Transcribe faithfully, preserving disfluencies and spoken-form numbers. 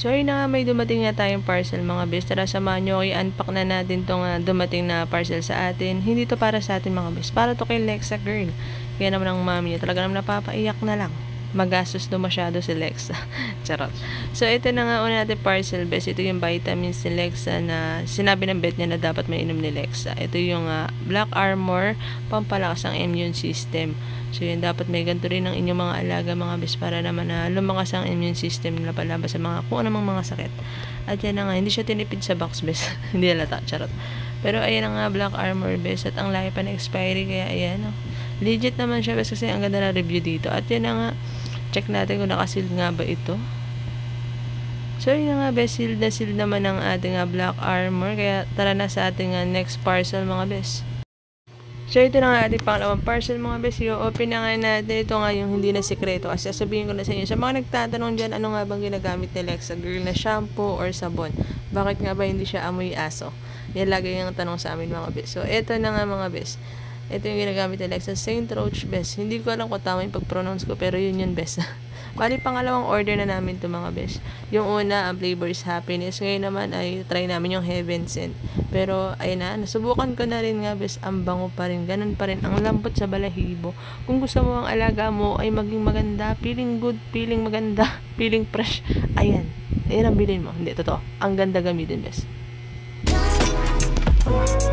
So ayun na nga, may dumating nga tayong parcel mga bes. Tara, samahan nyo, i-unpack na natin tong uh, dumating na parcel sa atin. Hindi to para sa atin mga bes, para to kay Lexa girl. Kaya naman ang mami niya talaga naman napapaiyak na lang. Magastos do masyado si Lexa. Charot. So ito na nga una natin parcel bes. Ito yung vitamins ni Lexa na sinabi ng vet niya na dapat mainom ni Lexa. Ito yung uh, Black Armor, pampalakas ang immune system. So yun, dapat may ganito rin ang inyong mga alaga mga bes, para naman na lumakas ang immune system nila palaban sa mga kung anumang mga sakit. At yan na nga, hindi siya tinipid sa box bes. Hindi halata, charot. Pero ayan na nga, Black Armor bes, at ang lahi pa na expiry, kaya ayan, oh. Legit naman siya bes, kasi ang ganda na review dito. At yan na nga, check natin kung nakasealed nga ba ito. So yun na nga bes, sealed na sealed naman ang ating uh, Black Armor. Kaya tara na sa ating uh, next parcel mga bes. So ito na nga ating pangalawang parcel mga bes. I-open na nga natin. Ito nga yung hindi na sikreto, kasi sasabihin ko na sa inyo. Sa mga nagtatanong dyan, ano nga bang ginagamit ni Lexa girl na shampoo or sabon? Bakit nga ba hindi siya amoy aso? Yan lagi yung tanong sa amin mga bes. So ito na nga mga bes, ito yung ginagamit ni Lexa, Saint Roach bes. Hindi ko alam kung tama yung pag-pronounce ko, pero yun yun bes. Bali, pangalawang order na namin to mga bes. Yung una, ang flavor is happiness. Ngayon naman ay try namin yung heaven scent. Pero ayun na, nasubukan ko na rin nga bes. Ang bango pa rin, ganun pa rin, ang lambot sa balahibo. Kung gusto mo ang alaga mo ay maging maganda, feeling good, feeling maganda, feeling fresh, ayan, ayan ang bilhin mo. Hindi, totoo, ang ganda gamitin bes.